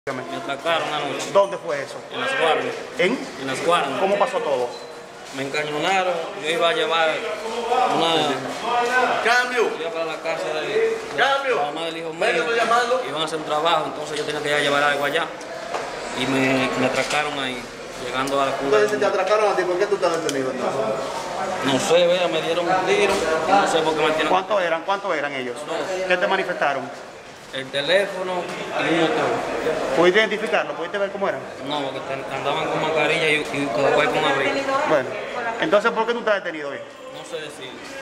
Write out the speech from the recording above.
Me atracaron anoche. ¿Dónde fue eso? En las guardias. ¿En las guardias. ¿Cómo pasó todo? Me encañonaron. Yo iba a llevar ¡Cambio! Iba para la casa de ¡Cambio! la mamá del hijo mío. Ven, estoy llamando. Iban a hacer un trabajo, entonces yo tenía que ir a llevar algo allá. Y me atracaron ahí, llegando a la curva. Entonces, si te atracaron a ti, ¿por qué tú estás detenido entonces? No sé, vea, me dieron un tiro. No sé por qué me tienen. ¿Cuántos eran ellos? ¿Qué te manifestaron? El teléfono y un motor. ¿Pudiste identificarlo? ¿Pudiste ver cómo eran? No, porque andaban con mascarilla y con abrigo. Bueno, entonces, ¿por qué tú estás detenido hoy? No sé decir.